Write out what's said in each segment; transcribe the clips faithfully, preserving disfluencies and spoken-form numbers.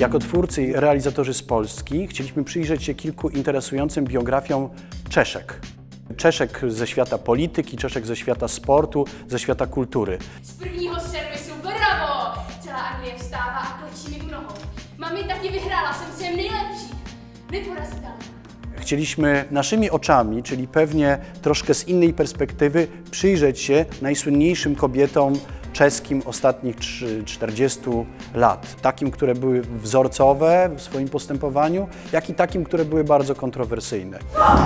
Jako twórcy i realizatorzy z Polski chcieliśmy przyjrzeć się kilku interesującym biografiom Czeszek. Czeszek ze świata polityki, Czeszek ze świata sportu, ze świata kultury. Z prvního servisu, bravo! Celá Anglie vstává a klečí mi k nohou. Mami, taky vyhrála, jsem sem nejlepší. Neporazitelná. Chcieliśmy naszymi oczami, czyli pewnie troszkę z innej perspektywy, przyjrzeć się najsłynniejszym kobietom czeskim ostatnich czterdziestu lat. Takim, które były wzorcowe w swoim postępowaniu, jak i takim, które były bardzo kontrowersyjne.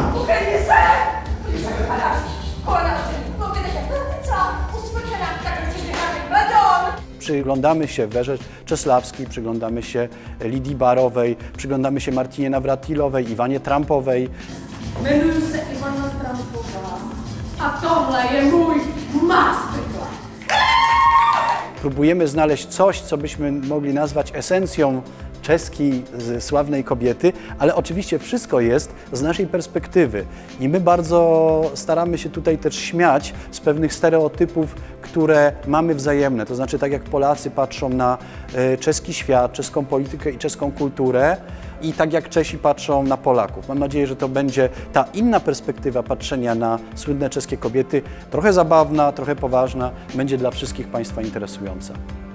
Przyglądamy się Werze Czesławskiej, przyglądamy się Lidii Barowej, przyglądamy się Martinie Nawratilowej, Iwanie Trumpowej. Jmenuji se Ivana Trumpová a tohle je mój masterplan. Próbujemy znaleźć coś, co byśmy mogli nazwać esencją czeskiej sławnej kobiety, ale oczywiście wszystko jest z naszej perspektywy i my bardzo staramy się tutaj też śmiać z pewnych stereotypów, które mamy wzajemne. To znaczy, tak jak Polacy patrzą na czeski świat, czeską politykę i czeską kulturę i tak jak Czesi patrzą na Polaków. Mam nadzieję, że to będzie ta inna perspektywa patrzenia na słynne czeskie kobiety, trochę zabawna, trochę poważna, będzie dla wszystkich Państwa interesująca.